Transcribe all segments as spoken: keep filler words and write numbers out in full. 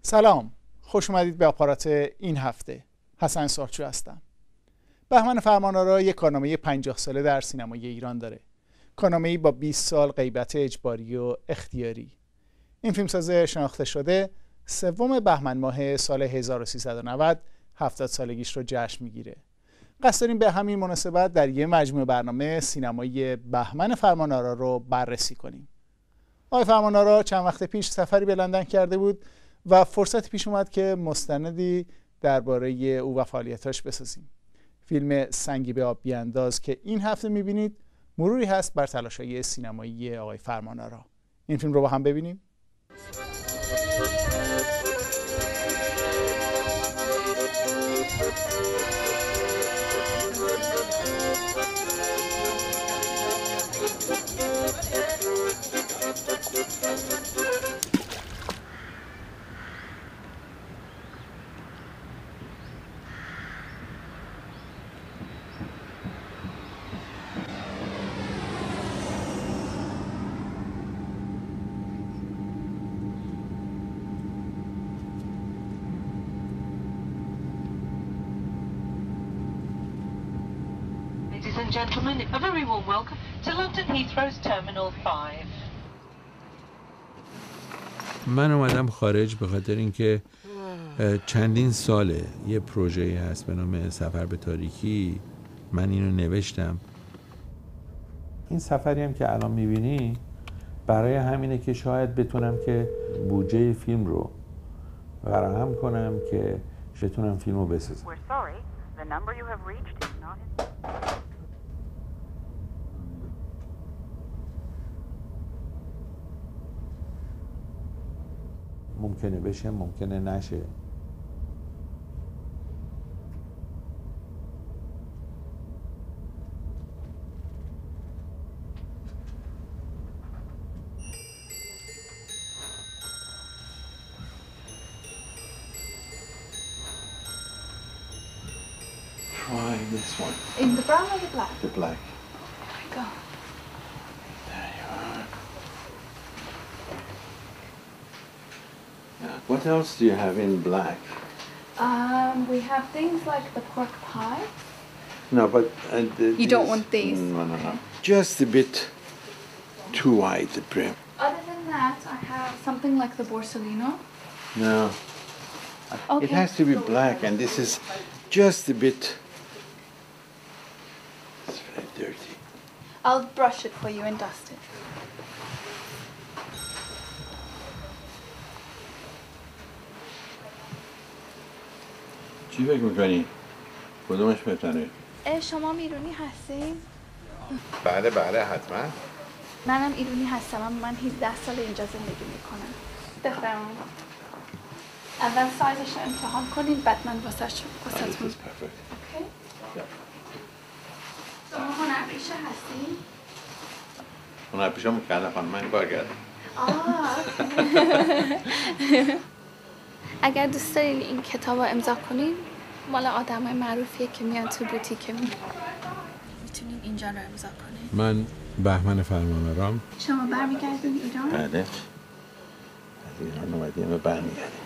سلام، خوش اومدید به آپارات این هفته. حسن سارچو هستم. بهمن فرمانآرا یک کارنامه پنجاه ساله در سینمای ایران داره. کارنامه‌ای با بیست سال غیبت اجباری و اختیاری. این فیلمساز شناخته شده سوم بهمن ماه سال هزار و سیصد و نود هفتاد سالگیش رو جشن میگیره. قصد داریم به همین مناسبت در یه مجموعه برنامه سینمایی بهمن فرمانآرا رو بررسی کنیم. آقای فرمانآرا چند وقت پیش سفری به لندن کرده بود و فرصت پیش اومد که مستندی درباره او و فعالیتاش بسازیم. فیلم سنگی به آب بیانداز که این هفته میبینید مروری هست بر تلاش‌های سینمایی آقای فرمانآرا. این فیلم رو با هم ببینیم. Ladies and gentlemen, a very warm welcome to London Heathrow's Terminal five. من اومدم خارج به خاطر اینکه چندین ساله یه پروژه‌ای هست به نام سفر به تاریکی. من اینو نوشتم. این سفری هم که الان می‌بینی برای همینه که شاید بتونم که بودجه فیلم رو فراهم کنم که بتونم فیلمو بسازم. ممکنه بشه، ممکنه نشه. Try this one. In the brown or the black? The black. There we go. There you are. Yeah. What else do you have in black? Um, we have things like the pork pie. No, but uh, the, You don't want these? No, no, no. Just a bit too wide the brim. Other than that, I have something like the Borsalino. No. Okay. It has to be black, and this is just a bit. It's very dirty. I'll brush it for you and dust it. چی فکر میکنی؟ کدومش بهتره؟ شما ایرانی هستین؟ بله بله حتما. منم ایرانی هستم، اما من هجده سال اینجا زندگی میکنم. بفرمایید. اول سایزش رو امتحان کنید، بعد من واسش واسهتون. اوکی؟ شما هنرپیشه هستین؟ هنرپیشه مکلف خانم، من کارگردان. آه. اگر دوست دارین این کتاب رو امضا کنین، مال آدمای معروفیه که میان تو بوتیک میتونین اینجا رو امضا کنین. من بهمن فرمانآرام. شما برمیگردین ایران؟ بله. از ایران اومدیم و برمیگردیم.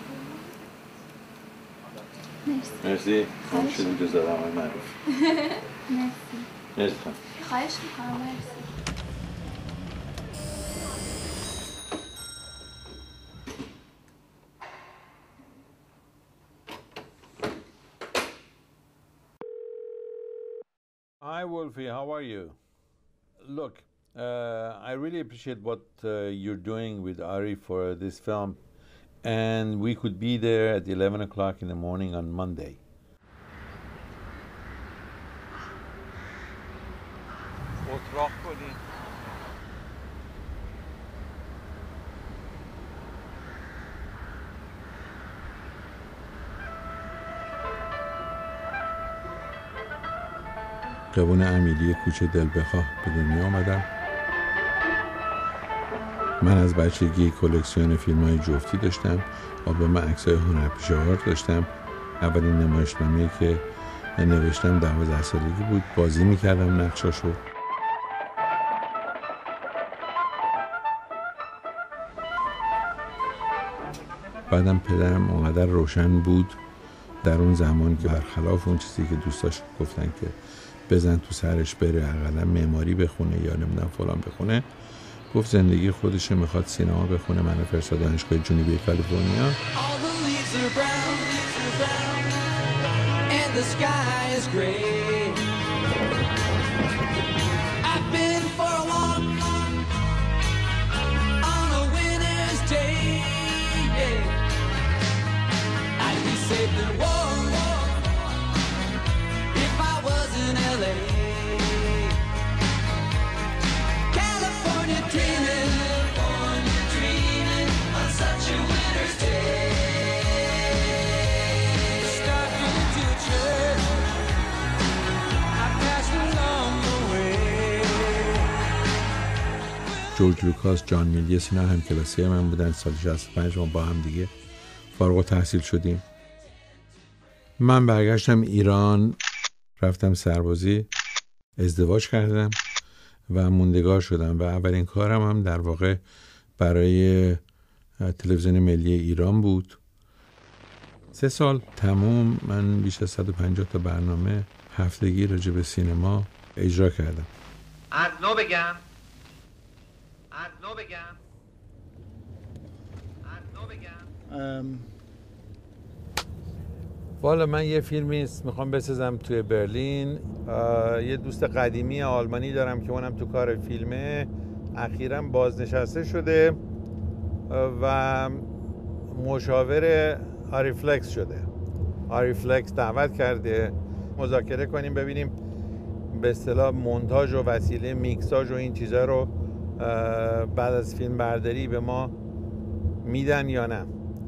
مرسی. مرسی. ما شدیم جز آدمای معروف. مرسی. مرسی. خواهش میکنم. مرسی. Hi Wolfie, how are you? Look, uh, I really appreciate what uh, you're doing with Ari for this film, and we could be there at eleven o'clock in the morning on Monday. قبون امیلی کوچه دل بخواه به دنیا آمدم. من از بچگی کلکسیون فیلم های جفتی داشتم و با من عکس های هنرپیشه آرت داشتم. اولین نمایشنامه‌ای که نوشتم دوازده سالگی بود. بازی میکردم نقشاشو. بعدم پدرم اونقدر روشن بود در اون زمان که برخلاف اون چیزی که دوستاش گفتن که بزن تو سرش بره اقلا معماری بخونه یا نمیدونم فلان بخونه، گفت زندگی خودشه، میخواد سینما بخونه. من فرستاد دانشگاه جنوبی کالیفرنیا. جورج لوکاس، جان میلیس اینا هم کلاسی من بودن. سال شصت و پنج ما با هم دیگه فارغ التحصیل شدیم. من برگشتم ایران، رفتم سربازی، ازدواج کردم و موندگار شدم و اولین کارم هم در واقع برای تلویزیون ملی ایران بود. سه سال تموم من بیش از صد و پنجاه تا برنامه هفتگی راجع به سینما اجرا کردم. از نو بگم از نو بگم از نو بگم والا من یه فیلمی میخوام بسازم توی برلین. یه دوست قدیمی آلمانی دارم که اونم تو کار فیلمه، اخیراً بازنشسته شده و مشاور آریفلکس شده. آریفلکس دعوت کرده مذاکره کنیم ببینیم به اصطلاح مونتاژ و وسیله میکساژ و این چیزا رو بعد از فیلم برداری به ما میدن یا نه.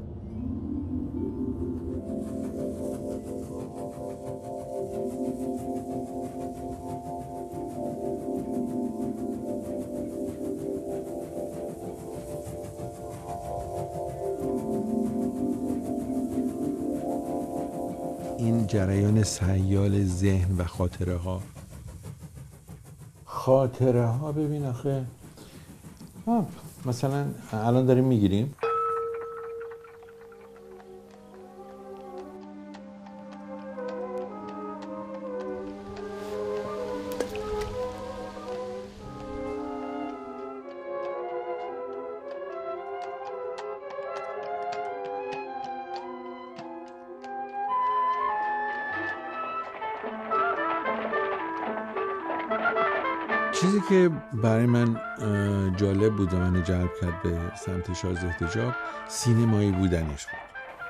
این جریان سیال ذهن و خاطره ها خاطره ها ببین آخه مثلا الان داریم میگیریم چیزی که برای من جالب بود و من جلب کرد به سمت شازده احتجاب سینمایی بودنش بود.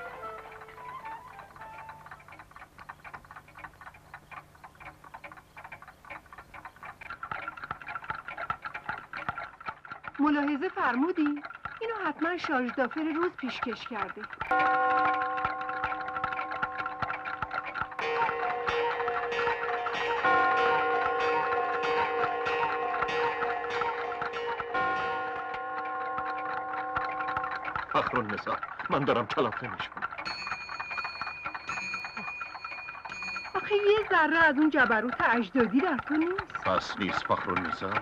ملاحظه فرمودی؟ اینو حتما شاژدافر روز پیشکش کرده. فخرالنساء من دارم تلافه میشم. آخه یه ذره از اون جبروت اجدادی در تو نیست. بس نیست فخرالنساء.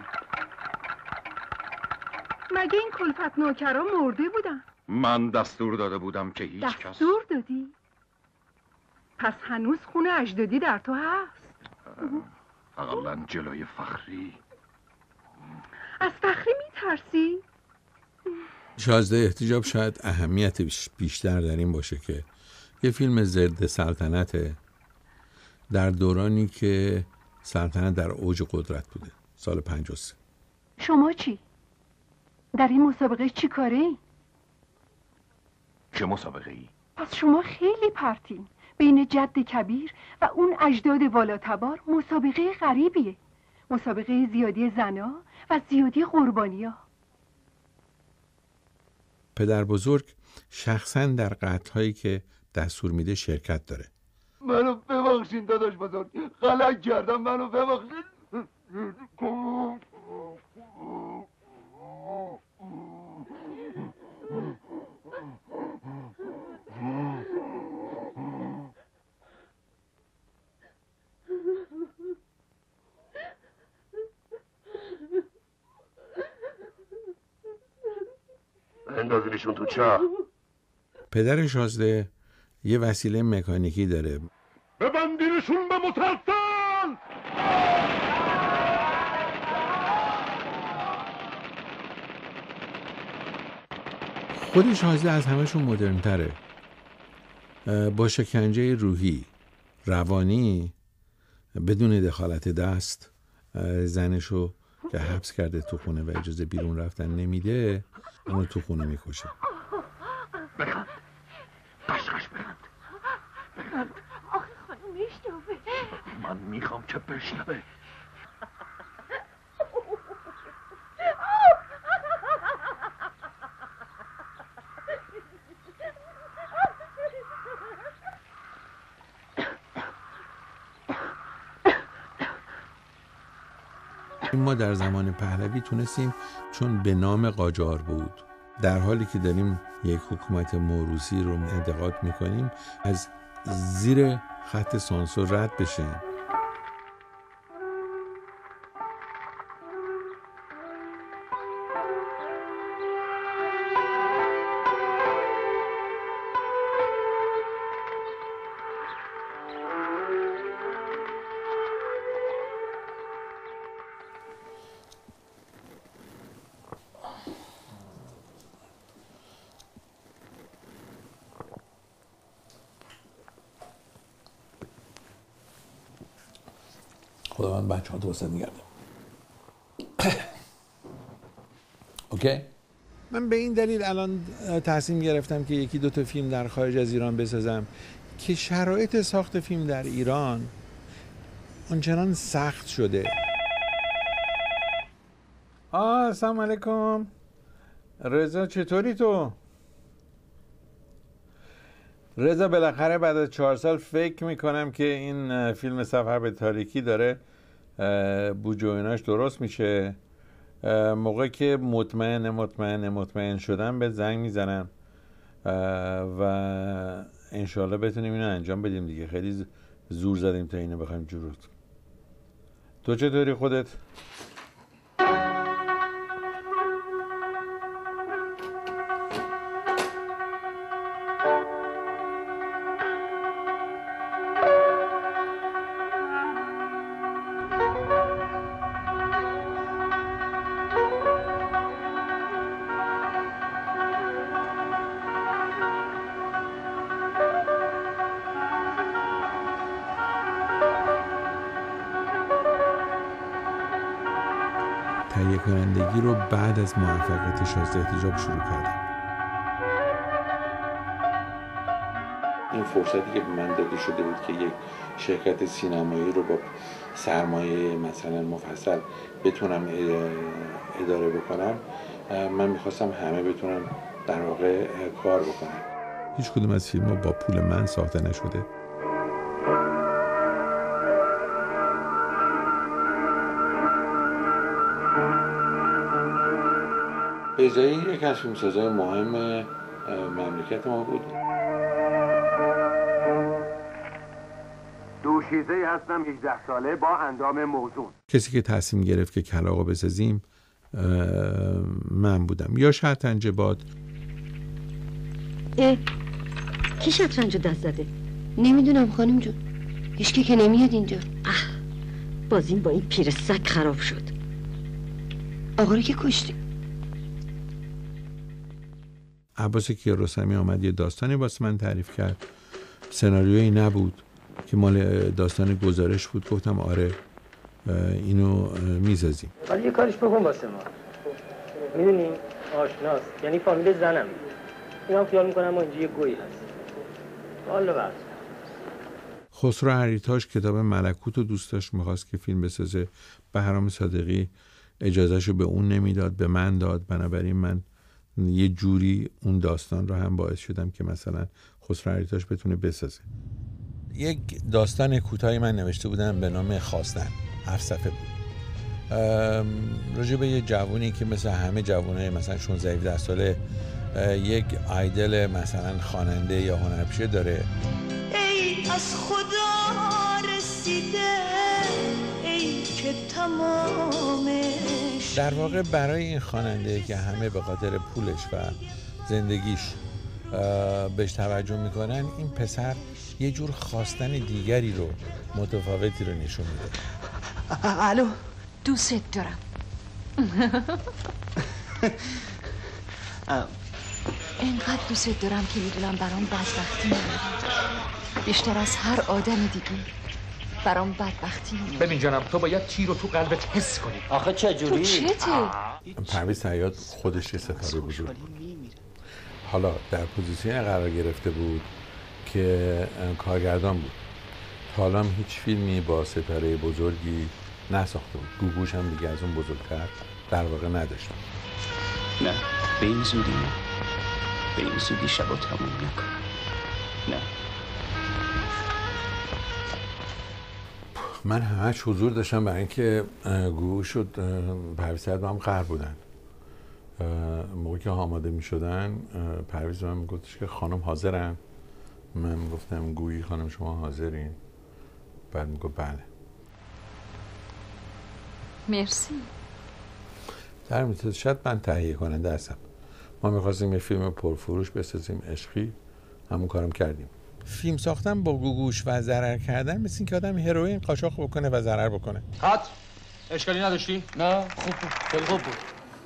مگه این کلفت نوکرا مرده بودن؟ من دستور داده بودم که هیچ کس. دستور دادی؟ پس هنوز خون اجدادی در تو هست. اقلا جلوی فخری. از فخری میترسی؟ شازده احتجاب شاید اهمیت بیشتر در این باشه که یه فیلم ضد سلطنته در دورانی که سلطنت در اوج قدرت بوده، سال پنجاه و سه. شما چی؟ در این مسابقه چی کاره ای؟ چه مسابقه ای؟ پس شما خیلی پرتین. بین جد کبیر و اون اجداد والاتبار مسابقه غریبیه. مسابقه زیادی زنا و زیادی قربانیا. پدر بزرگ شخصا در قتل‌هایی که دستور میده شرکت داره. منو ببخشین داداش بزرگ، غلط کردم، منو ببخشین. اندازینشون تو چاه. پدر شازده یه وسیله مکانیکی داره. ببندینشون به مسلسل. خود شازده از همهشون مدرن تره. با شکنجه روحی روانی بدون دخالت دست زنشو که حبس کرده تو خونه و اجازه بیرون رفتن نمیده، اونو تو خونه میکشه. بخند قشقش بخند بخند. آخه خانم میشنوه. من میخوام که بشنوه. ما در زمان پهلوی تونستیم، چون به نام قاجار بود، در حالی که داریم یک حکومت موروثی رو انتقاد میکنیم، از زیر خط سانسور رد بشیم. خدا من بچه ها دوست میگردم. اوکی؟ من به این دلیل الان تصمیم گرفتم که یکی دو تا فیلم در خارج از ایران بسازم که شرایط ساخت فیلم در ایران آنچنان سخت شده. آه السلام علیکم. رضا چطوری تو؟ رضا بالاخره بعد از چهار سال فکر میکنم که این فیلم سفر به تاریکی داره بوجه و ایناش درست میشه. موقع که مطمئن مطمئن مطمئن شدم به زنگ میزنم و انشالله بتونیم اینو انجام بدیم دیگه. خیلی زور زدیم تا اینو بخوایم جورود. تو چطوری خودت؟ تهیه کنندگی رو بعد از موفقیت شازده احتجاب شروع کردم. این فرصتی که به من داده شده بود که یک شرکت سینمایی رو با سرمایه مثلا مفصل بتونم اداره بکنم، من میخواستم همه بتونن در واقع کار بکنن. هیچ کدوم از فیلم ها با پول من ساخته نشده. بجایی یک از فیلمسازهای مهم مملکت ما بود. دوشیزه هستم هجده ساله با اندام موزون. کسی که تصمیم گرفت که کلاغو بسازیم من بودم، یا شطرنج باد. اه کی شطرنجو دست زده؟ نمیدونم خانم جون، هیچکی که نمیاد اینجا. اه بازیم با این پیر سگ خراب شد. آقا رو که کشتی. عباس کیارستمی آمد یه داستانی واسه من تعریف کرد. سناریویی نبود که مال داستان گزارش بود. گفتم آره اینو میسازیم. ولی یه کاریش بکن واسه ما. میدونیم آشناست، یعنی فامیل زنم. اینم خیال میکنم ما اینجا یه گویی هست. والا بس. خسرو حریتاش کتاب ملکوت رو دوست داشت، میخواست که فیلم بسازه. بهرام صادقی اجازهشو به اون نمیداد، به من داد. بنابراین من یه جوری اون داستان رو هم باعث شدم که مثلا خسرو حریتاش بتونه بسازه. یک داستان کوتاهی من نوشته بودم به نام خواستن، هفت صفحه بود. راجع به یه جوونی که مثل همه جوانای مثلا شانزده هفده ساله یک آیدل مثلا خواننده یا هنرپیشه داره. ای از خدا رسیده ای که تمامش. در واقع برای این خواننده که همه به خاطر پولش و زندگیش بهش توجه میکنن، این پسر یه جور خواستن دیگری رو، متفاوتی رو نشون میده. الو، دوست دارم. اینقدر دوست دارم که میدونم برام بدبختی نمیاری، بیشتر از هر آدم دیگه برام بدبختی نمیاری. ببین جانم، تو باید تیر رو تو قلبت حس کنی. آخه چه جوری؟ تو چته؟ پرویز صیاد خودش یه ستاره بود. حالا در پوزیشن قرار گرفته بود که کارگردان بود. تا حالا هیچ فیلمی با ستاره بزرگی نساخته بود. گوگوش هم دیگه از اون بزرگتر در واقع نداشت. نه، به این زودی نه. به این زودی شبا تموم نکن. نه. من همش حضور داشتم برای اینکه گوگوش شد پرویز صیاد با هم قهر بودن. موقعی که آماده می شدن پرویز من گفتش که خانم حاضرن؟ من گفتم گویی خانم شما حاضرین؟ بعد می گفت بله. مرسی. در میتونه شاید من تهیه کننده هستم. ما میخواستیم یه فیلم پرفروش بسازیم عشقی، همون کارم کردیم. فیلم ساختن با گوگوش و ضرر کردن مثل این که آدم هروئین قاچاق بکنه و ضرر بکنه. خط اشکالی نداشتی؟ نه خوب بود، خیلی خوب بود.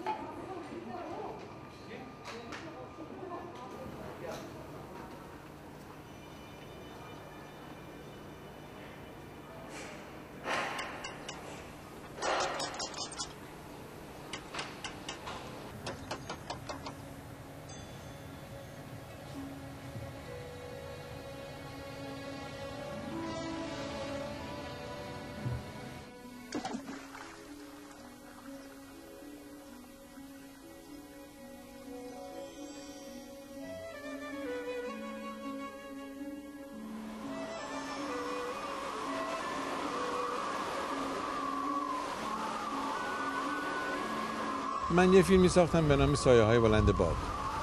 من یه فیلمی ساختم به نام سایه های بلند باد.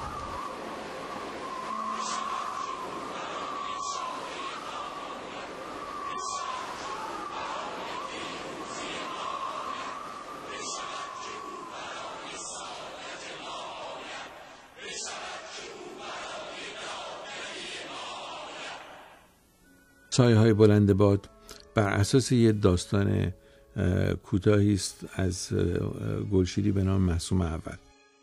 سایه های بلند باد بر اساس یه داستان کوتاهی است از گلشیری به نام معصوم اول.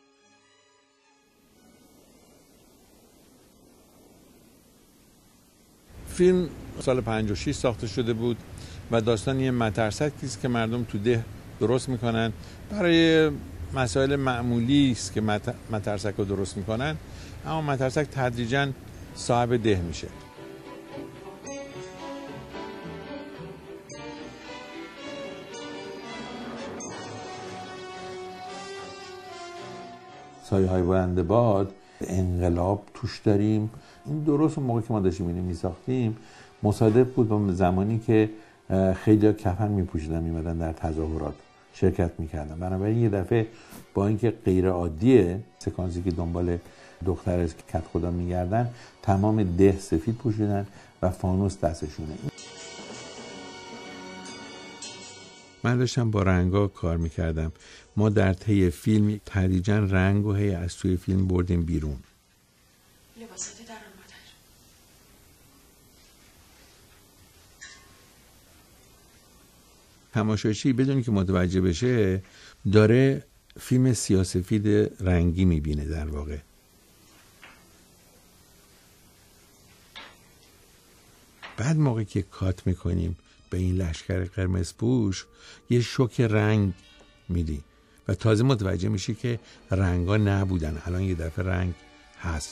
فیلم سال پنجاه و شش ساخته شده بود و داستان یه مترسکی است که مردم تو ده درست میکنن. برای مسائل معمولی است که مترسک رو درست میکنن، اما مترسک تدریجاً صاحب ده میشه. سایه های بلند باد انقلاب توش داریم. این درست اون موقع که ما داشتیم اینو میساختیم مصادف بود با زمانی که خیلی ها کفن میپوشیدن میمدن در تظاهرات شرکت میکردن. بنابراین یه دفعه با اینکه غیر عادیه سکانسی که دنبال دختر از کت خدا میگردن، تمام ده سفید پوشیدن و فانوس دستشونه. من داشتم با رنگا کار میکردم. ما در طی فیلم تدریجاً رنگ و هی از توی فیلم بردیم بیرون. لباسات در مادر. تماشاچی بدون که متوجه بشه داره فیلم سیاه‌سفید رنگی میبینه در واقع. بعد موقعی که کات میکنیم به این لشکر قرمز پوش یه شوک رنگ میدی و تازه متوجه میشی که رنگا نبودن، الان یه دفعه رنگ هست.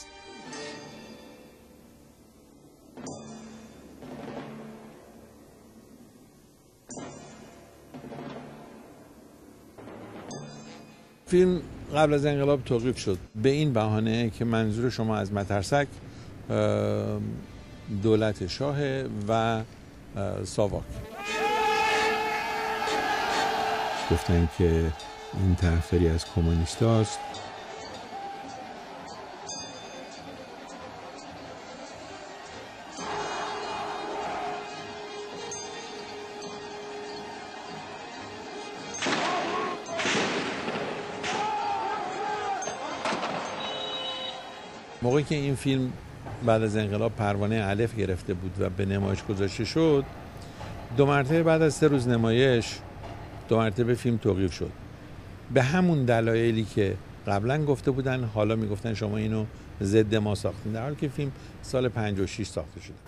فیلم قبل از انقلاب توقیف شد به این بهانه که منظور شما از مترسک دولت شاه و ساواک. گفتن که این طرفداری از کمونیست هاست. موقعی که این فیلم بعد از انقلاب پروانه الف گرفته بود و به نمایش گذاشته شد، دو مرتبه بعد از سه روز نمایش دو مرتبه فیلم توقیف شد. به همون دلایلی که قبلا گفته بودن حالا میگفتن شما اینو ضد ما ساختین، در حالی که فیلم سال پنجاه و شش ساخته شده.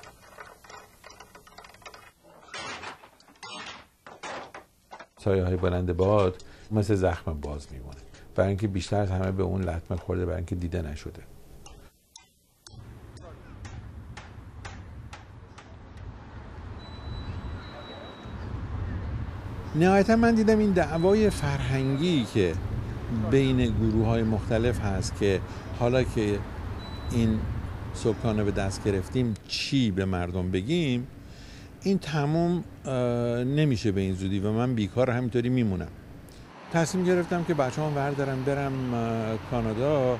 سایه های بلند باد مثل زخم باز میمونه، برای اینکه بیشتر از همه به اون لطمه خورده، برای اینکه دیده نشده. نهایتا من دیدم این دعوای فرهنگی که بین گروه های مختلف هست که حالا که این سکان رو به دست گرفتیم چی به مردم بگیم، این تموم نمیشه به این زودی و من بیکار همینطوری میمونم. تصمیم گرفتم که بچه هم بردارم برم کانادا.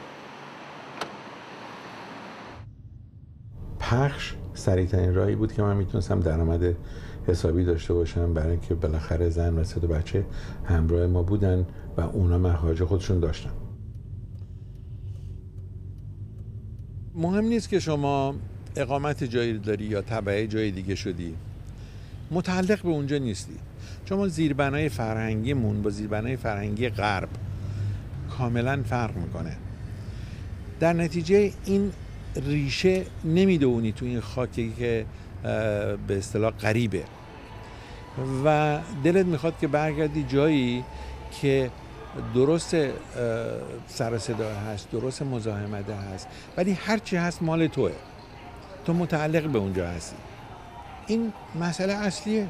پخش سریعترین راهی بود که من میتونستم درآمد حسابی داشته باشم، برای اینکه بالاخره زن و سه تا بچه همراه ما بودن و اونا مخارج خودشون داشتن. مهم نیست که شما اقامت جایی داری یا تبعه جای دیگه شدی، متعلق به اونجا نیستی. چون زیربنای فرهنگیمون با زیربنای فرهنگی غرب کاملا فرق میکنه. در نتیجه این ریشه نمیدونی تو این خاکی که به اصطلاح غریبه و دلت میخواد که برگردی جایی که درست سر صدا هست، درست مزاحمت هست، ولی هرچی هست مال توه، تو متعلق به اونجا هستی. این مسئله اصلیه.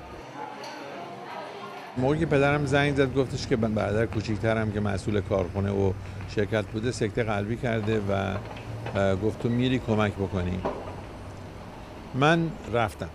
موقعی که پدرم زنگ زد گفتش که من برادر کوچیکترم که مسئول کارخونه و شرکت بوده سکته قلبی کرده و گفت تو میری کمک بکنی. من رفتم.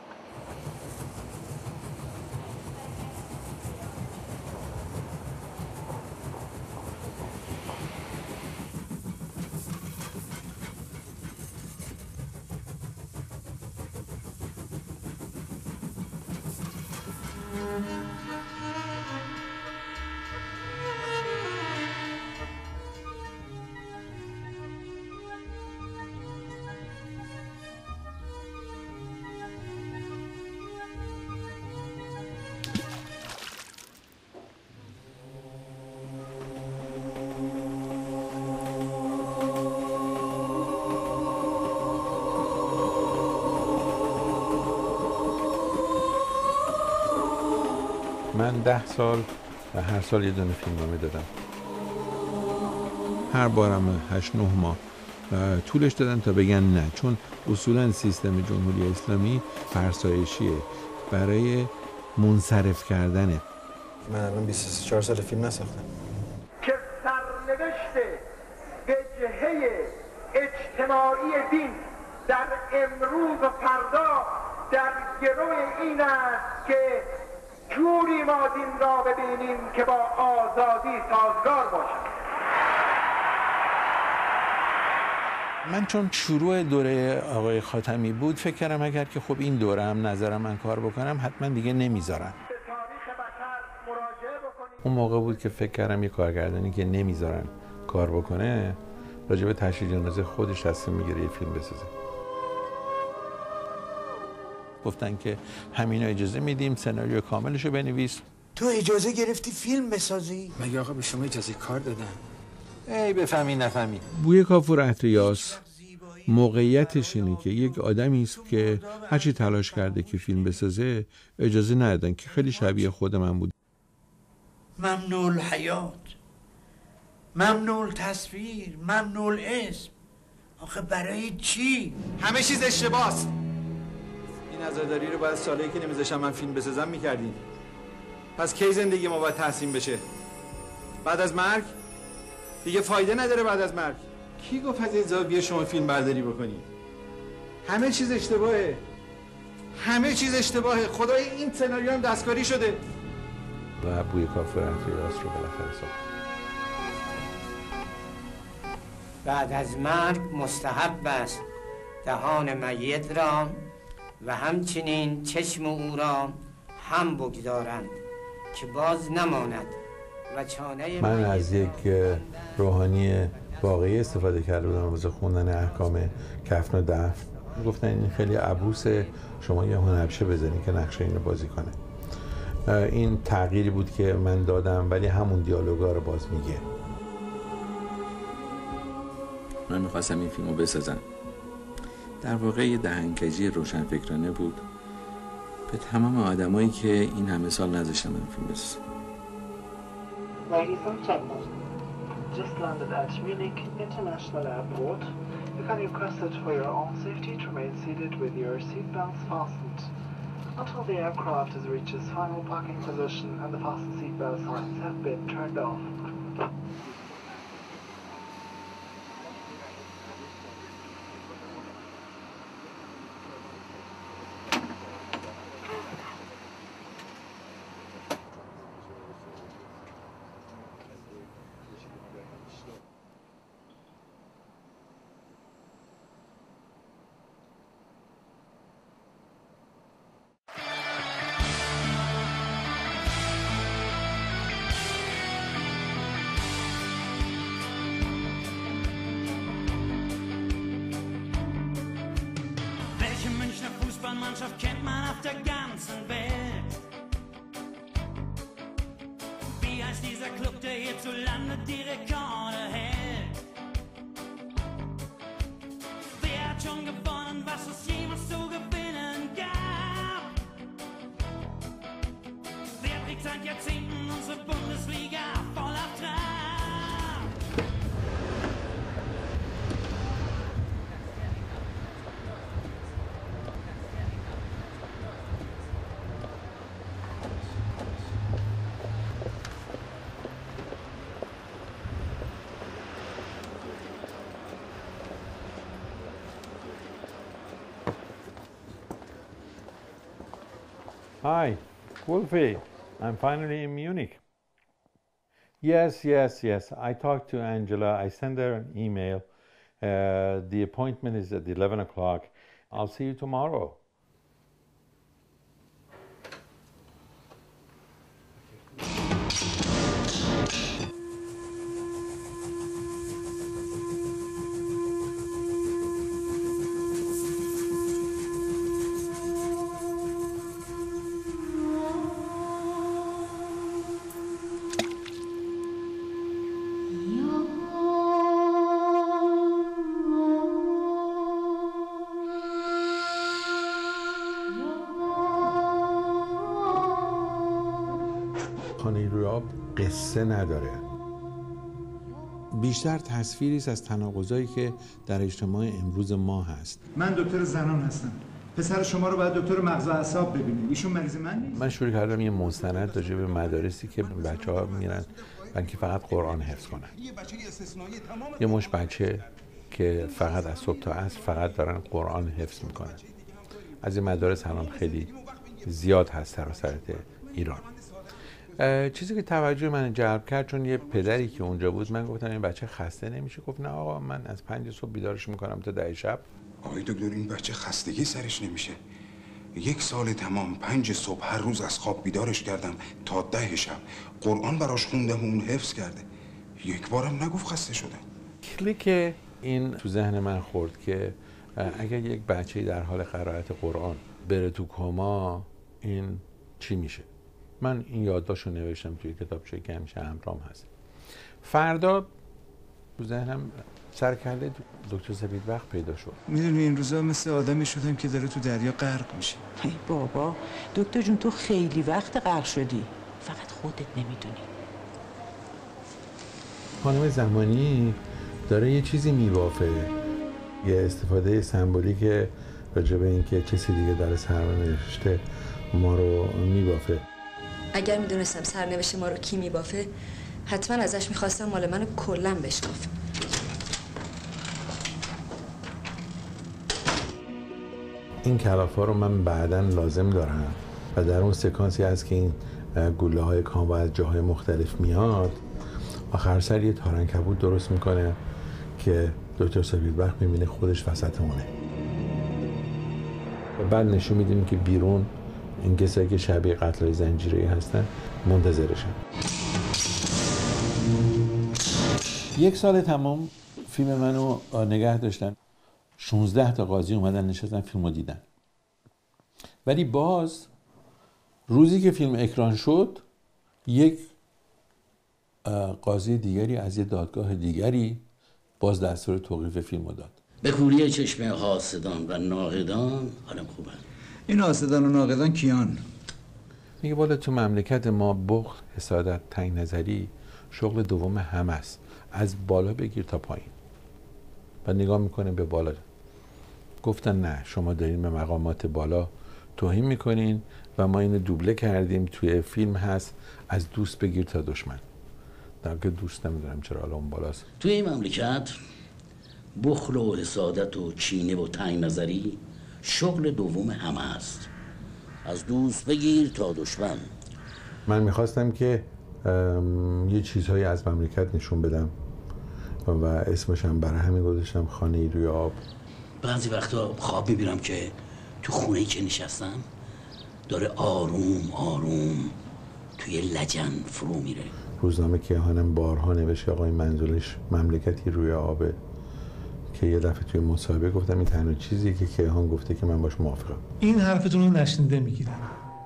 من ده سال و هر سال یه دونه فیلمنامه دادم. هر بارم هشت نه ماه طولش دادن تا بگن نه، چون اصولا سیستم جمهوری اسلامی فرسایشیه، برای منصرف کردنه. من الان بیست و سه چهار سال فیلم نساختم. که سرنوشت وجهه اجتماعی دین در امروز و فردا در گروه این است که جوری ما دین را ببینیم که با آزادی سازگار باشد. من چون شروع دوره آقای خاتمی بود فکر کردم اگر که خب این دوره هم نظرم من کار بکنم حتما دیگه نمیذارن. اون موقع بود که فکر کردم یه کارگردانی که نمیذارن کار بکنه راجع به تشییع جنازه خودش تصمیم میگیره یه فیلم بسازه. گفتن که همینا اجازه میدیم، سناریو کاملشو بنویس. تو اجازه گرفتی فیلم بسازی؟ مگه آقا به شما اجازه کار دادن؟ ای بفهمی نفهمی. بوی کافور اهریاس موقعیتش اینه که یک آدمی است که هرچی تلاش کرده که فیلم بسازه اجازه ندادن، که خیلی شبیه خود من بود. ممنوع الحیات، ممنوع التصویر، ممنوع الاسم. آخه برای چی؟ همه چیز اشتباهه. این عزاداری رو بعد سالایی که نمیذاشم من فیلم بسازم میکردیم. پس کی زندگی ما باید تحسین بشه؟ بعد از مرگ؟ دیگه فایده نداره بعد از مرگ. کی گفت از این زاویه شما فیلم برداری بکنی؟ همه چیز اشتباهه. همه چیز اشتباهه. خدای این سناریو هم دستکاری شده. و بوی کافور اهریاس رو بالاخره ساخت. بعد از مرگ مستحب است دهان میت را و همچنین چشم او را هم بگذارند که باز نماند و چانه من از یک روحانی واقعی استفاده کرده بودم واسه خوندن احکام کفن و دفن. گفتن این خیلی عبوسه، شما یه هنرپیشه بزنید که نقشه اینو بازی کنه. این تغییری بود که من دادم، ولی همون دیالوگا رو باز میگه. من میخواستم این فیلمو بسازم. در واقع یه دهنکجی روشنفکرانه بود به تمام آدمایی که این همه سال نذاشتن من فیلم بسازم. Ladies and gentlemen, just landed at Munich International Airport. You can request it for your own safety to remain seated with your seatbelts fastened until the aircraft has reached its final parking position and the fasten seatbelt signs have been turned off. Fußballmannschaft kennt man auf der ganzen Welt. Wie heißt dieser Club, der hierzulande die Rekorde hält? Wer hat schon gewonnen, was es jemals zu gewinnen gab? Wer trägt seit Jahrzehnten unsere Bundesliga voller Trab? Hi, Wolfie. I'm finally in Munich. Yes, yes, yes. I talked to Angela. I sent her an email. Uh, the appointment is at eleven o'clock. I'll see you tomorrow. خانه رویاب قصه نداره، بیشتر تصویری است از تناقضایی که در اجتماع امروز ما هست. من دکتر زنان هستم. پسر شما رو باید دکتر مغز و اعصاب ببینید. ایشون مریض من نیست. من شروع کردم یه مستند راجع به مدارسی که بچه‌ها میرن و که فقط قرآن حفظ کنن. یه مش بچه که فقط از صبح تا عصر فقط دارن قرآن حفظ میکنن. از این مدارس الان خیلی زیاد هست سراسر ایران. چیزی که توجه من جلب کرد، چون یه پدری که اونجا بود، من گفتم این بچه خسته نمیشه؟ گفت نه آقا، من از پنج صبح بیدارش میکنم تا ده شب. آقای دکتر، این بچه خستگی سرش نمیشه. یک سال تمام پنج صبح هر روز از خواب بیدارش کردم تا ده شب، قرآن براش خوندم و اون حفظ کرده. یک بارم نگفت خسته شدم. کلیک این تو ذهن من خورد که اگر یک بچه در حال قرائت قرآن بره تو کما، این چی میشه؟ من این یادداشتو نوشتم توی کتابچه‌ای که همیشه همراهم هست. فردا تو ذهنم سرکله دکتر سپیدبخت پیدا شد. میدونی این روزا مثل آدمی شدم که داره تو دریا غرق میشه. ای بابا، دکتر جون تو خیلی وقت غرق شدی، فقط خودت نمیدونی. خانم زمانی داره یه چیزی میبافه، یه استفاده سمبولیک راجع به اینکه کسی دیگه داره سرنوشته ما رو میبافه. اگر میدونستم سرنوشت ما رو کی میبافه، حتما ازش میخواستم مال منو کلا بشکافه. این کلافا رو من بعداً لازم دارم و در اون سکانسی هست که این گوله های کامبا از جاهای مختلف میاد، آخر سر یه تارنکبوت درست میکنه که دکتر سپیدبخت میبینه خودش وسطمونه و بعد نشون میدیم که بیرون این کسایی که شبیه قتل‌های زنجیره‌ای هستن منتظرشن. یک سال تمام فیلم منو نگه داشتن. شانزده تا قاضی اومدن نشستن فیلمو دیدن. ولی باز روزی که فیلم اکران شد یک قاضی دیگری از یه دادگاه دیگری باز دستور توقیف فیلمو داد. به کوری چشم حاسدان و ناقدان حالم خوبه. این حاسدان و ناقدان کیان؟ میگه بالا تو مملکت ما بخل، حسادت، تنگ نظری شغل دوم همه است. از بالا بگیر تا پایین. و نگاه میکنه به بالا. گفتن نه، شما دارین به مقامات بالا توهین میکنین و ما اینو دوبله کردیم، توی فیلم هست از دوست بگیر تا دشمن. در که دوست نمیدونم چرا حالا اون بالاست. توی این مملکت بخل و حسادت و چینه و تنگ نظری شغل دوم همه است. از دوست بگیر تا دشمن. من میخواستم که یه چیزهایی از مملکت نشون بدم و اسمشم برای همین گذاشتم خانه ای روی آب. بعضی وقتا خواب میبینم که تو خونه‌ای که نشستم داره آروم آروم توی لجن فرو میره. روزنامه کیهانم بارها نوشت آقای منزلش مملکتی روی آبه که یه دفعه توی مصاحبه گفتم این تنها چیزی که کیهان گفته که من باش موافقم. این حرفتون رو نشنیده میگیرم.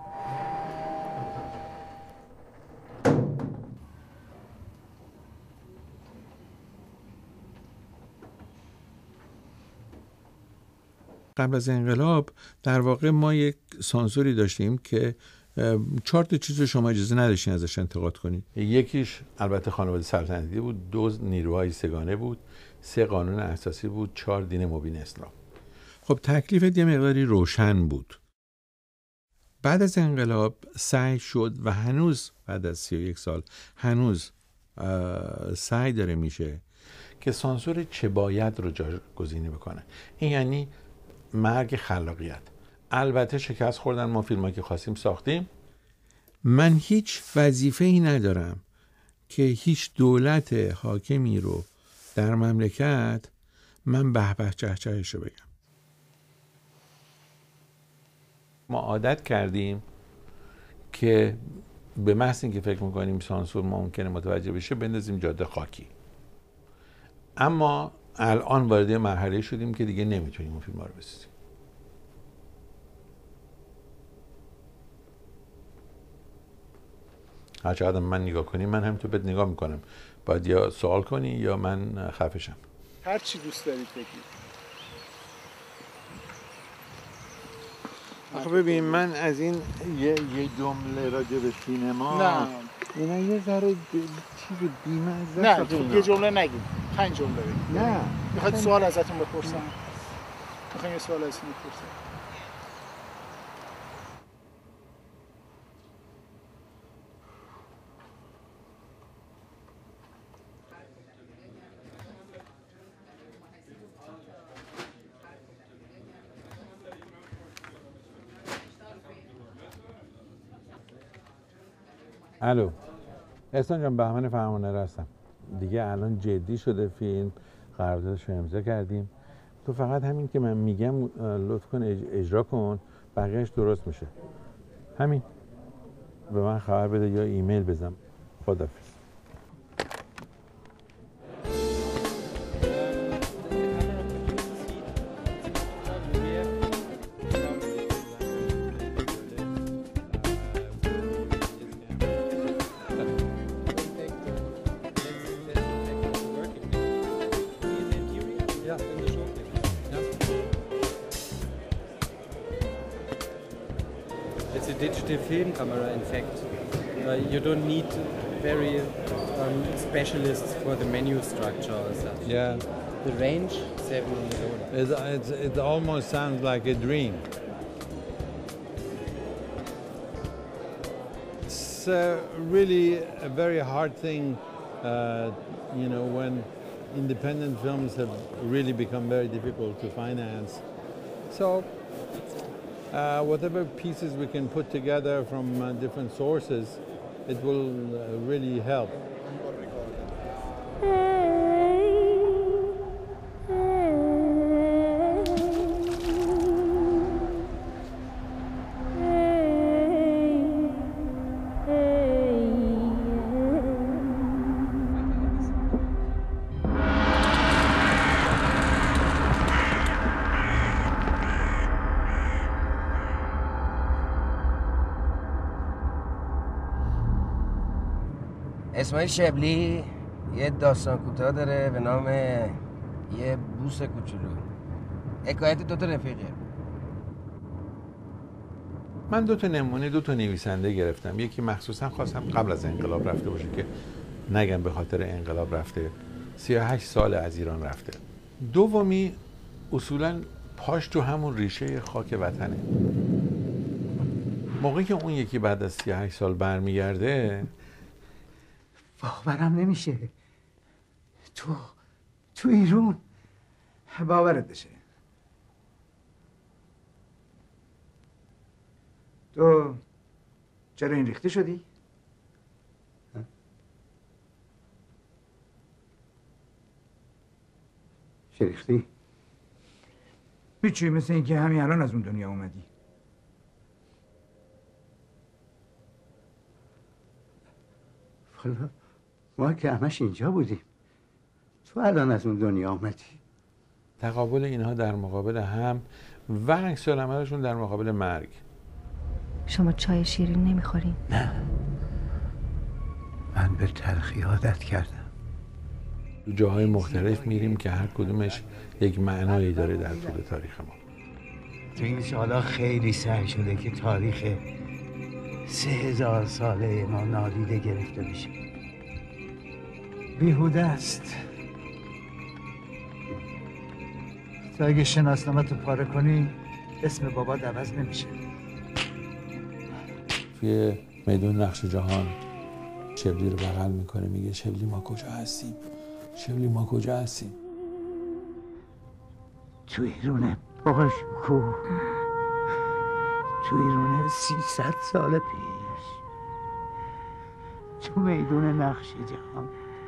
قبل از انقلاب در واقع ما یک سانسوری داشتیم که چهار تا چیز رو شما اجازه نداشتین ازش انتقاد کنید. یکیش البته خانواده سلطنتی بود، دو نیروهای سگانه بود، سه قانون اساسی بود، چهار دین مبین اسلام. خب تکلیفت یه مقداری روشن بود. بعد از انقلاب سعی شد و هنوز بعد از سی و یک سال هنوز سعی داره میشه که سانسور چه باید رو جاگزینی بکنه. این یعنی مرگ خلاقیت. البته شکست خوردن، ما فیلمایی که خواستیم ساختیم. من هیچ وظیفه‌ای ندارم که هیچ دولت حاکمی رو در مملکت من به به چه چهش رو بگم. ما عادت کردیم که به محض اینکه فکر میکنیم سانسور ممکنه متوجه بشه بندازیم جاده خاکی. اما الان وارد مرحله شدیم که دیگه نمیتونیم اون فیلم ها رو بسازیم. هر چقدر من نگاه کنی من هم تو بهت نگاه میکنم. باید یا سوال کنی یا من خفشم. هر چی دوست دارید بگید. آخه ببین من از این یه, یه جمله راجع به سینما نه اینا یه ذره چیز بی‌مزه. نه تو یه جمله نگید، پنج جمله بگید. نه میخواید سوال ازتون بپرسم؟ میخوایم یه سوال ازتون بپرسم. الو احسان جان، بهمن فرمانده هستم. دیگه الان جدی شده فیلم، قراردادش رو امضا کردیم. تو فقط همین که من میگم لطف کن اجرا کن، بقیهش درست میشه. همین به من خبر بده یا ایمیل بزن. خداحافظ. It's a digital film camera, in fact. Uh, you don't need very um, specialists for the menu structure or such. Yeah. The range, seven millimeter. It's, it's, it almost sounds like a dream. It's uh, really a very hard thing, uh, you know, when independent films have really become very difficult to finance. So, uh, whatever pieces we can put together from uh, different sources, it will uh, really help. اسماعیل شبلی یه داستان کوتاه داره به نام یه بوس کوچولو. حکایت دو تا رفیقه. من دو تا نمونه دو تا نویسنده گرفتم. یکی مخصوصا خواستم قبل از انقلاب رفته باشه که نگم به خاطر انقلاب رفته. سی و هشت سال از ایران رفته. دومی اصولا پاش تو همون ریشه خاک وطنه. موقعی که اون یکی بعد از سی و هشت سال برمیگرده باورم نمیشه. تو تو ایران باورت بشه. تو چرا این ریخته شدی؟ چه ریختی؟ هیچی، مثل اینکه همین الان از اون دنیا اومدی. والا ما که همش اینجا بودیم. تو الان از اون دنیا آمدی. تقابل اینها در مقابل هم و عکس العملشون در مقابل مرگ. شما چای شیرین نمیخورین؟ نه، من به تلخی عادت کردم. تو جاهای مختلف میریم که هر کدومش یک معنایی داره در طول تاریخ ما. تو این سالا خیلی سعی شده که تاریخ سه هزار ساله ما نادیده گرفته بشه. بیهوده است. تا اگه شناسنامه تو پاره کنی اسم بابا عوض نمیشه. توی میدون نقش جهان شبلی رو بغل میکنه، میگه شبلی ما کجا هستیم؟ شبلی ما کجا هستیم؟ تو ایرونه باش کو، تو ایرونه سیصد سال پیش، تو میدون نقش جهان.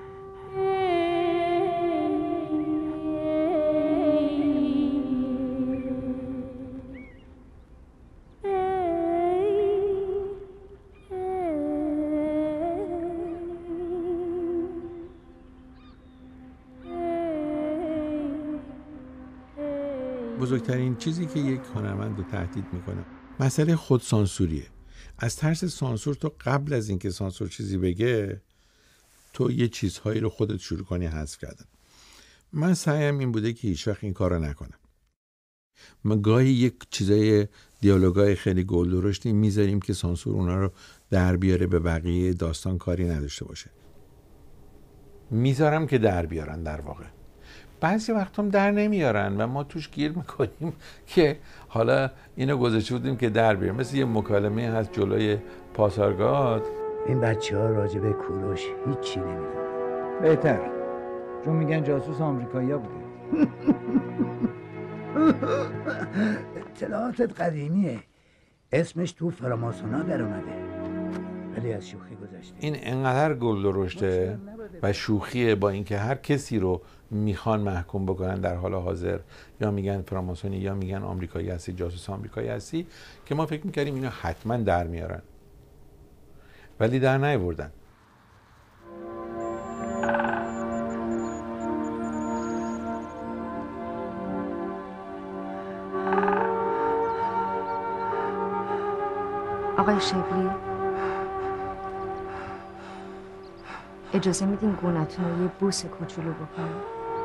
بزرگترین چیزی که یک هنرمند رو تهدید میکنه مسئله خودسانسوریه. از ترس سانسور تو قبل از اینکه سانسور چیزی بگه تو یه چیزهایی رو خودت شروع کنی حذف کردن. من سعیم این بوده که هیچ وقت این کار رو نکنم. ما گاهی یک چیزای دیالوگای خیلی گل درشتی میذاریم که سانسور اونا رو در بیاره، به بقیه داستان کاری نداشته باشه. میذارم که در بیارن. در واقع بعضی وقت هم در نمیارن و ما توش گیر میکنیم که حالا اینو گذاشته بودیم که در بیارن. مثل یه مکالمه هست جلوی پاسارگاد. این بچه ها راجب کوروش هیچی نمیدونن. بهتر، چون میگن جاسوس آمریکایی ها بوده. اطلاعاتت قدیمیه. اسمش تو فراماسونا در اومده ولی از شوخی گذشته. این انقدر گل درشته و شوخیه با اینکه هر کسی رو میخوان محکوم بکنن در حال حاضر، یا میگن فراماسونی یا میگن آمریکایی هستی، جاسوس آمریکایی هستی، که ما فکر میکردیم اینا حتما در میارن ولی در نیاوردن. آقای شبلی، اجازه میدین گونتون رو یه بوس کوچولو بکنم؟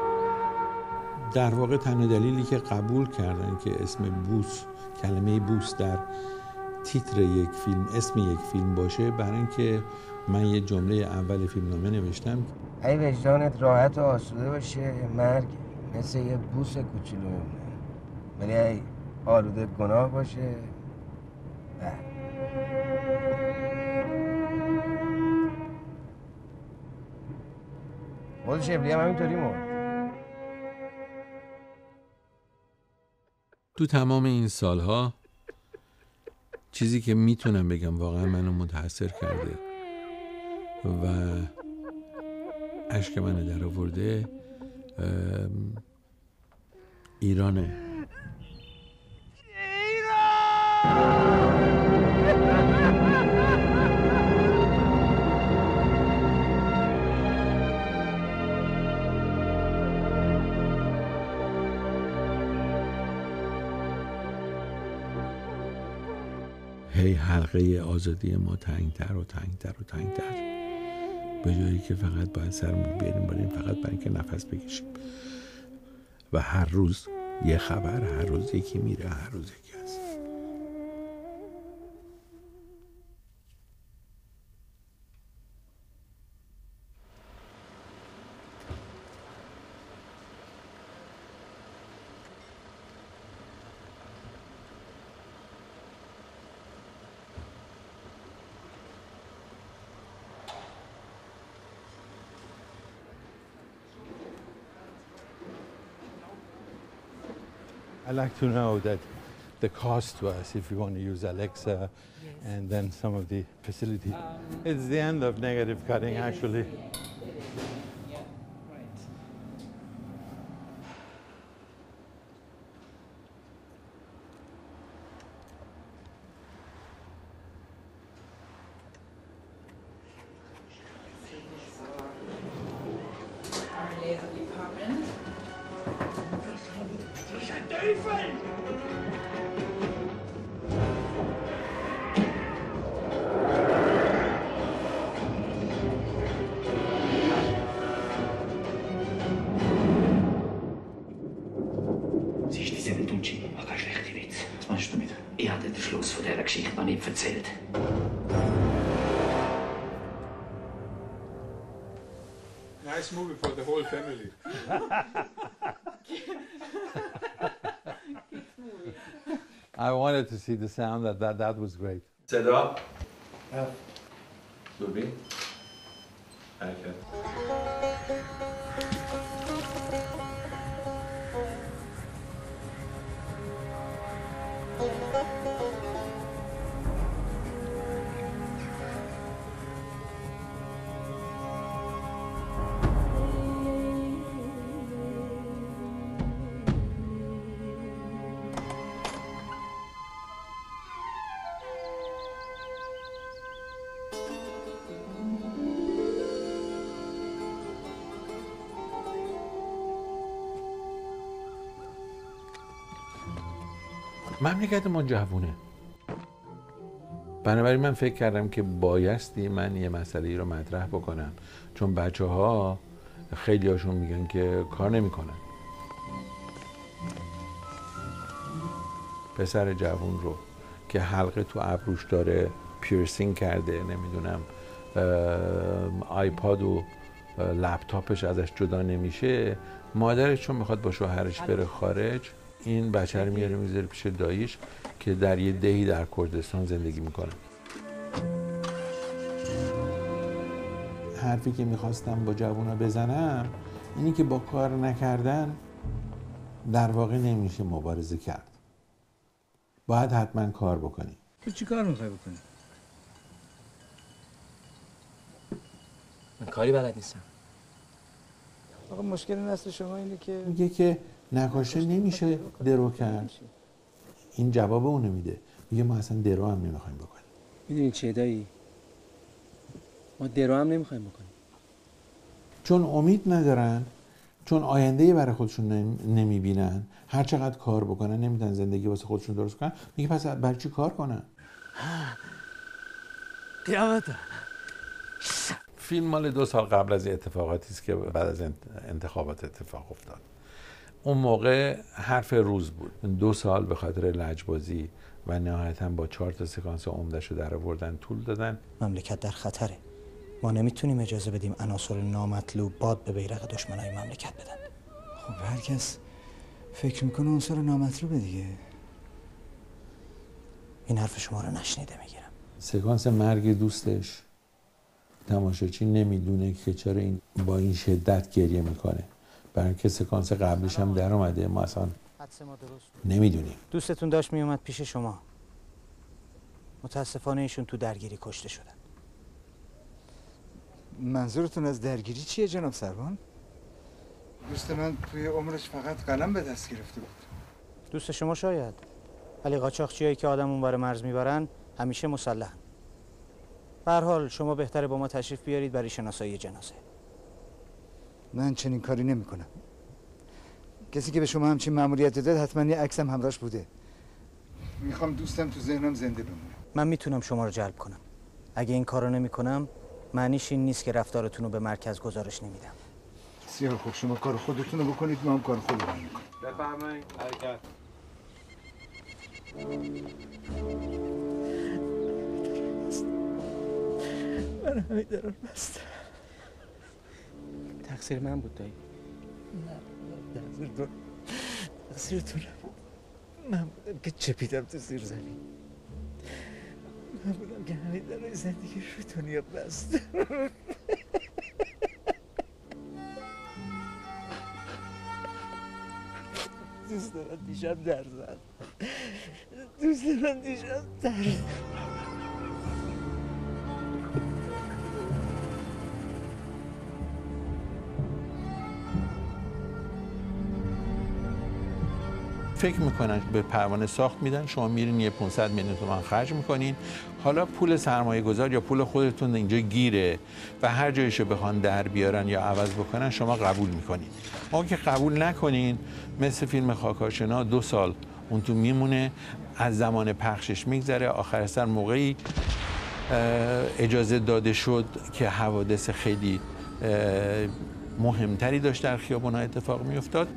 در واقع تنها دلیلی که قبول کردن که اسم بوس، کلمه بوس در تیتر یک فیلم، اسم یک فیلم باشه، برای اینکه من یه جمله اول فیلمنامه نوشتم ای وجدانت راحت و آسوده باشه، مرگ مثل یه بوس کوچولو میمونه، ولی ای آلوده گناه باشه نه. خود شبلی هم همینطوری مرد. تو تمام این سالها چیزی که میتونم بگم واقعا منو متاثر کرده و اشک منو در آورده ایرانه. هی حلقه آزادی ما تنگتر و تنگتر و تنگتر به جایی که فقط باید سرمون بیاریم بالیم فقط برای اینکه نفس بکشیم و هر روز یه خبر، هر روز یکی میره، هر روز یکی هست. I like to know that the cost to us if you want to use Alexa and then some of the facility. It's the end of negative cutting actually. Geschichte noch nicht erzählt. Nice movie for the whole family. I wanted to see the sound. That that that was great. صدا. دوربین. حرکت. مملکت ما جوونه. بنابراین من فکر کردم که بایستی من یه مسئله ای رو مطرح بکنم، چون بچه ها خیلی هاشون میگن که کار نمی کنن. پسر جوون رو که حلقه تو ابروش داره، پیرسینگ کرده، نمیدونم آیپاد و لپتاپش ازش جدا نمیشه، مادرش چون میخواد با شوهرش بره خارج، این بچه رو میاره میذاره پیش داییش که در یه دهی در کردستان زندگی میکنه. حرفی که میخواستم با جوونا بزنم اینی که با کار نکردن در واقع نمیشه مبارزه کرد. باید حتما کار بکنی. تو چی کار میخوای بکنی؟ من کاری بلد نیستم. آقا مشکل نسل شما اینه که میگه که نقاشه نمیشه درو کرد. این جواب اونو میده. میگه ما اصلا درو هم نمیخوایم بکنیم. میدونی چیه دایی؟ ما درو هم نمیخوایم بکنیم. چون امید ندارن، چون آینده برای خودشون نمیبینن، هر چقدر کار بکنن نمیتونن زندگی واسه خودشون درست کنن. میگه پس برای چی کار کنن؟ قیامت. فیلم مال دو سال قبل از اتفاقاتی است که بعد از انتخابات اتفاق افتاد. اون موقع حرف روز بود. دو سال به خاطر لجبازی و نهایتاً با چهار تا سکانس عمده‌شو در آوردن طول دادن. مملکت در خطره. ما نمیتونیم اجازه بدیم عناصر نامطلوب باد به بیرق دشمنای مملکت بدن. خب هر کس فکر میکنه عنصر نامطلوبه دیگه. این حرف شما رو نشنیده میگیرم. سکانس مرگ دوستش، تماشاچی نمیدونه که چرا این با این شدت گریه میکنه. برای اینکه سکانس قبلش هم در اومده، ما اصلا نمیدونیم. دوستتون داشت میومد پیش شما. متاسفانه ایشون تو درگیری کشته شدن. منظورتون از درگیری چیه جناب سروان؟ دوست من توی عمرش فقط قلم به دست گرفته بود. دوست شما شاید، ولی قاچاقچیایی که آدم اونور مرز میبرن همیشه مسلحن. به هر حال شما بهتره با ما تشریف بیارید برای شناسایی جنازه. من چنین کاری نمی کنم. کسی که به شما همچین مأموریت داد حتما یه عکسم همراهش بوده. میخوام دوستم تو ذهنم زنده بمونه. من میتونم شما رو جلب کنم. اگه این کارو نمی کنم معنیش این نیست که رفتارتون رو به مرکز گزارش نمیدم. بسیار خوب، شما کار خودتون رو بکنید، ما هم کار خودمون رو میکنیم. بفرمایید. حرکت. من همین دارم بست. تقصیر من بود دایی. نه تقصیر تو. تقصیر تو نبود. من بودم که چپیدم تو زیر زمین. من بودم که همین دارم زندگی رو دنیا بست. دوست دارم دیشب در زد. دوست دارم دیشب در زد. فکر میکنن به پروانه ساخت میدن، شما میرین یه پانصد میلیون تومان خرج میکنین، حالا پول سرمایه گذار یا پول خودتون اینجا گیره و هر جایشو بخوان در بیارن یا عوض بکنن شما قبول میکنین. اون که قبول نکنین مثل فیلم خاکاشنا دو سال اون تو میمونه، از زمان پخشش میگذره، آخر سر موقعی اجازه داده شد که حوادث خیلی مهمتری داشت در خیابونا اتفاق میافتاد.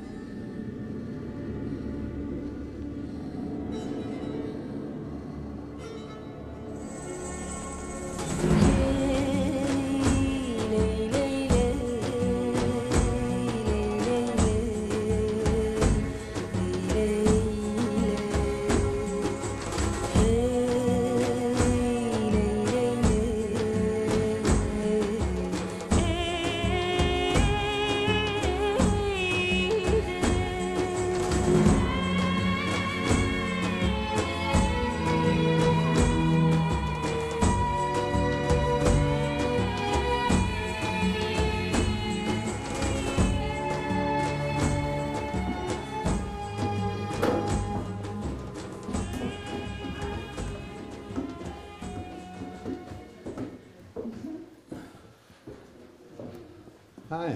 Hi.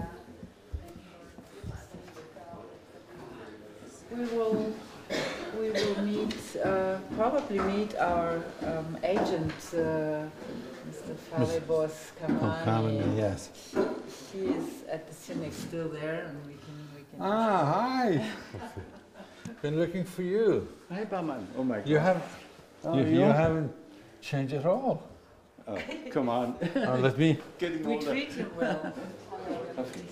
We will, we will meet, uh, probably meet our um, agent, uh, Mister Falibos Kamani. Kamani, yes. He is at the cynic still there, and we can, we can. Ah, hi. Been looking for you. Hi, Baman. Oh my God. You have, Oh, you, you? you haven't changed at all. Oh, come on. Oh, let me. Getting We older. treat him well. Okay.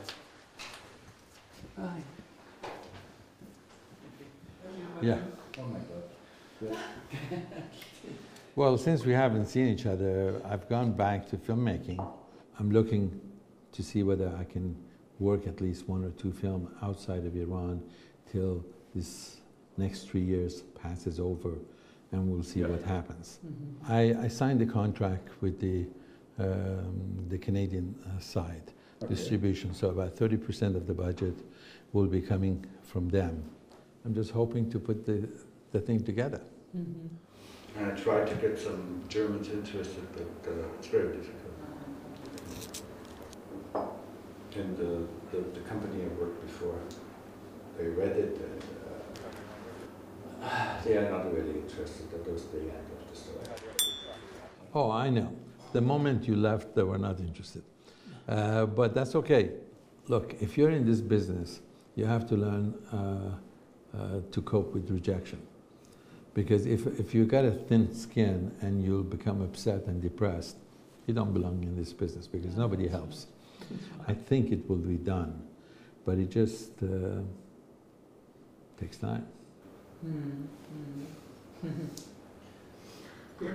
Yeah. Oh my God. Well, since we haven't seen each other, I've gone back to filmmaking. I'm looking to see whether I can work at least one or two films outside of Iran till this next three years passes over, and we'll see what happens. Mm-hmm. I, I signed a contract with the, um, the Canadian uh, side, Okay. distribution, so about thirty percent of the budget will be coming from them. I'm just hoping to put the, the thing together. Mm-hmm. And I tried to get some Germans interested, but uh, it's very difficult. And the, the, the company I worked before, they read it and uh, they are not really interested. That was the end of the story. Oh, I know. The moment you left, they were not interested. Uh, but that's okay. Look, if you're in this business, you have to learn uh, uh, to cope with rejection. Because if, if you got a thin skin and you'll become upset and depressed, you don't belong in this business because nobody helps. I think it will be done, but it just uh, takes time. Mm-hmm. Good.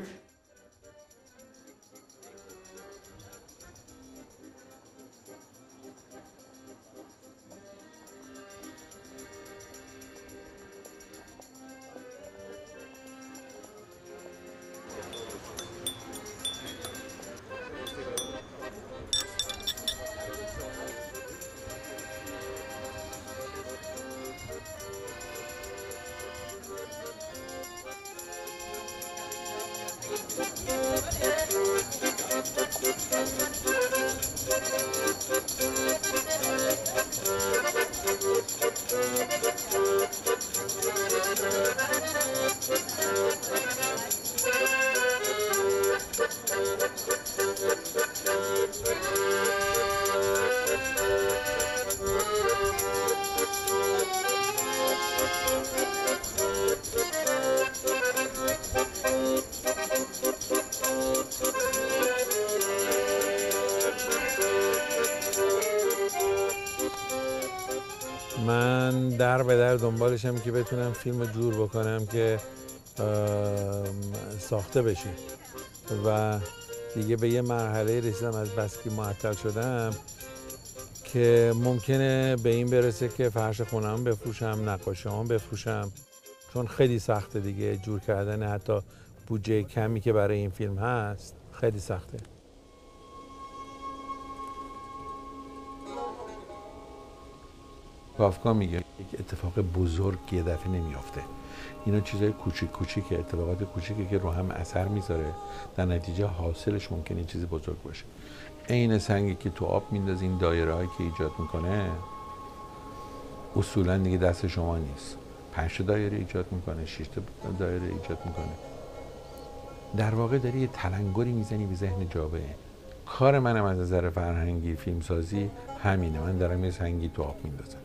من در به در دنبالشم که بتونم فیلم جور بکنم که ساخته بشه و دیگه به یه مرحله رسیدم از بس که معطل شدم که ممکنه به این برسه که فرش خونم بفروشم، نقاشی‌هام بفروشم، چون خیلی سخته دیگه جور کردن حتی بودجه کمی که برای این فیلم هست خیلی سخته. کافکا میگه یک اتفاق بزرگ یه دفعه نمیافته. اینا چیزای کوچیک کوچیکه، اتفاقات کوچیکه که رو هم اثر میذاره، در نتیجه حاصلش ممکنه چیزی بزرگ باشه. عین سنگی که تو آب میندازی این دایره‌هایی که ایجاد میکنه اصولا دیگه دست شما نیست. پنج دایره ایجاد میکنه، شش دایره ایجاد میکنه. در واقع داری یه تلنگری میزنی به ذهن جامعه. کار منم از نظر فرهنگی فیلمسازی همینه، من دارم یه سنگی تو آب میندازم.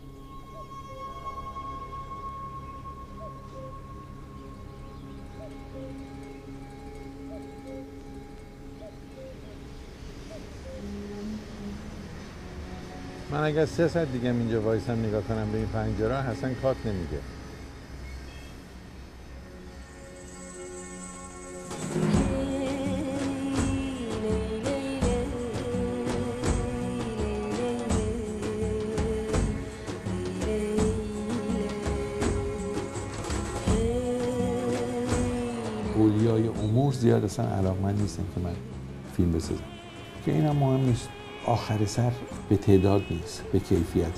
من اگر سه ساعت دیگه اینجا وایسم نگاه کنم به این پنجره حسن کات نمیگه. اولیای امور زیاد اصلا علاقمند نیستن که من فیلم بسازم، که اینم مهم نیست. آخر سر به تعداد نیست، به کیفیته.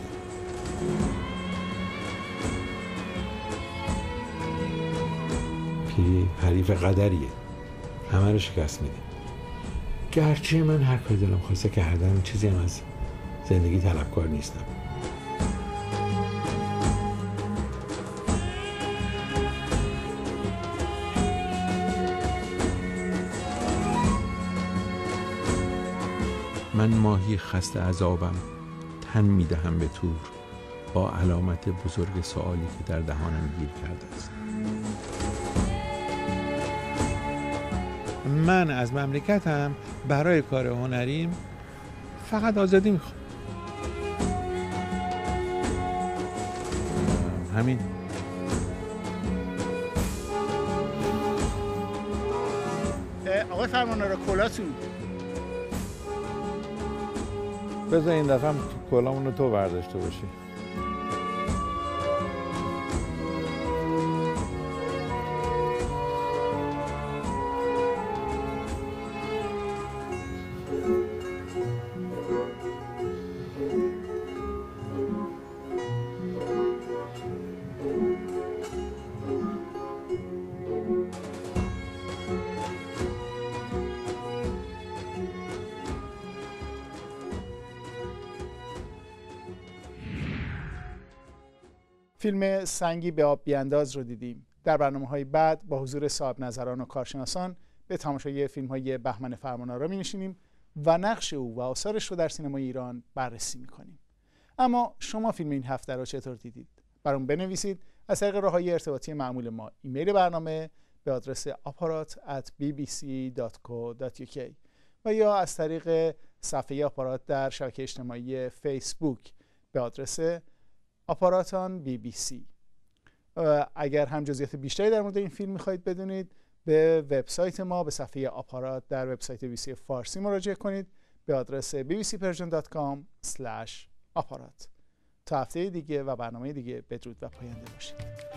پیری حریف قدریه، همه رو شکست میده. گرچه من هر کاری دلم خواسته کردم، چیزی هم از زندگی طلبکار نیستم. من ماهی خسته عذابم تن میدهم به تور، با علامت بزرگ سوالی که در دهانم گیر کرده است. من از مملکتم برای کار هنریم فقط آزادی میخوام. همین. آقای فرمانرا کلاتون. بذار این دفعه هم کلامونو تو برداشته باشی. فیلم سنگی به آب بیانداز رو دیدیم. در برنامه‌های بعد با حضور صاحب نظران و کارشناسان به تماشای فیلم‌های بهمن فرمانآرا می‌نشینیم و نقش او و آثارش رو در سینمای ایران بررسی می‌کنیم. اما شما فیلم این هفته رو چطور دیدید؟ برام بنویسید از طریق راه‌های ارتباطی معمول ما. ایمیل برنامه به آدرس آپارات ات بی بی سی دات کو دات یو کی و یا از طریق صفحه آپارات در شبکه اجتماعی فیسبوک به آدرس آپاراتان بی بی سی. اگر هم جزئیات بیشتری در مورد این فیلم میخواهید بدونید، به وبسایت ما، به صفحه آپارات در وبسایت بی بی سی فارسی مراجعه کنید به آدرس بی بی سی پرژن دات کام اسلش آپارات. تا هفته دیگه و برنامه دیگه بدرود و پاینده باشید.